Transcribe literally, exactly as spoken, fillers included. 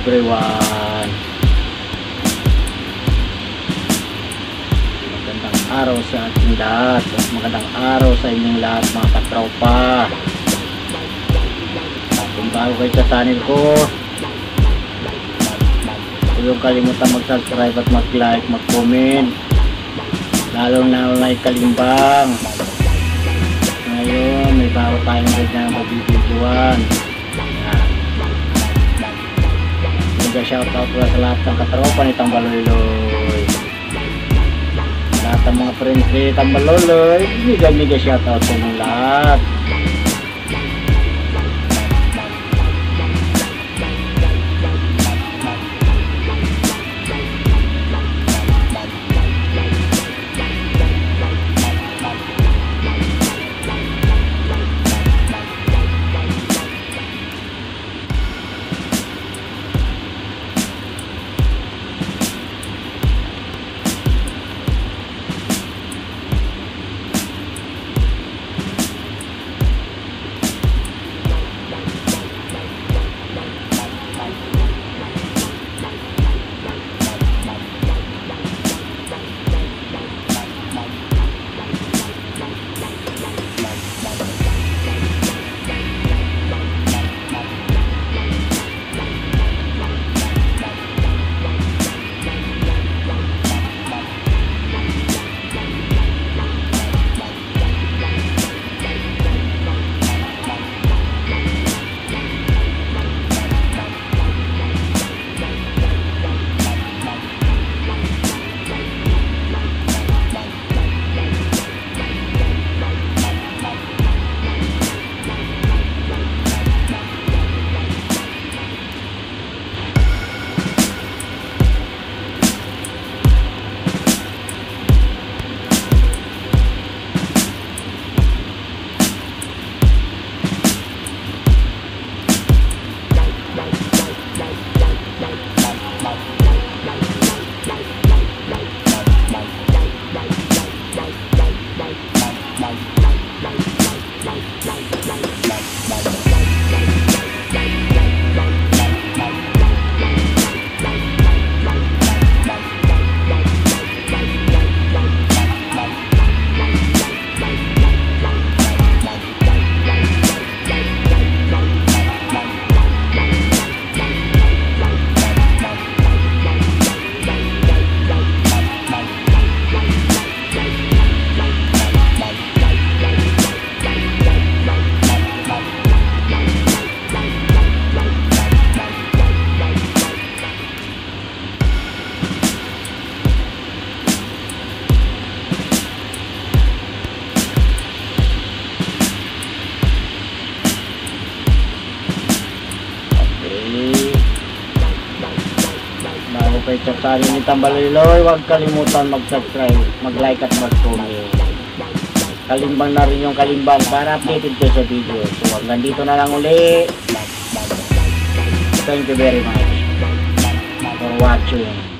everyone. Magandang araw sa ating lahat at magandang araw sa inyong lahat mga katropa. Kung bago kayo sa channel ko, huwag kalimutan mag-subscribe at mag-like, mag-comment, lalo na like kalimbang. Ngayon may bago tayong ganyan magbibidyoan. Mega shoutout ko sa lahat ng katropa ni Tambaloyloy, lahat ng mga friends ni Tambaloyloy. Mega mega shoutout sa inyong lahat. Bago kayo sa channel ni Tambaloyloy, huwag kalimutan mag-subscribe, mag-like at mag-comment. Kalimbang na rin yung kalimbang para updated kayo sa video. So hanggang dito na lang uli. Thank you very much for watching.